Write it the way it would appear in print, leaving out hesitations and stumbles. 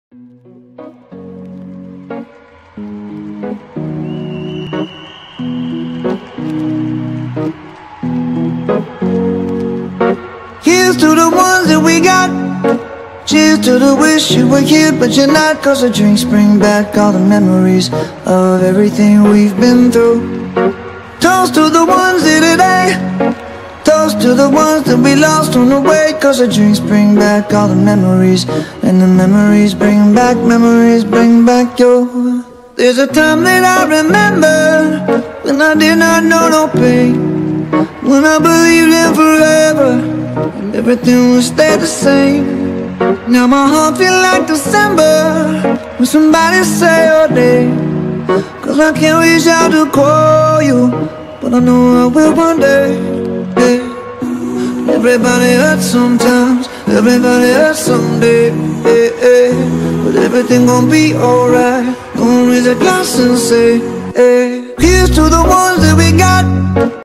Here's to the ones that we got. Cheers to the wish you were here but you're not. Cause the drinks bring back all the memories of everything we've been through. Toast to the ones here today. Toast to the ones that we lost on the way. Cause the drinks bring back all the memories, and the memories bring back your. There's a time that I remember when I did not know no pain, when I believed in forever and everything would stay the same. Now my heart feel like December when somebody say your name. Cause I can't reach out to call you, but I know I will one day. Yeah. Everybody hurts sometimes, everybody hurts someday. Yeah, yeah. But everything gon' be alright. Gonna raise a glass and say, hey. Here's to the ones that we got.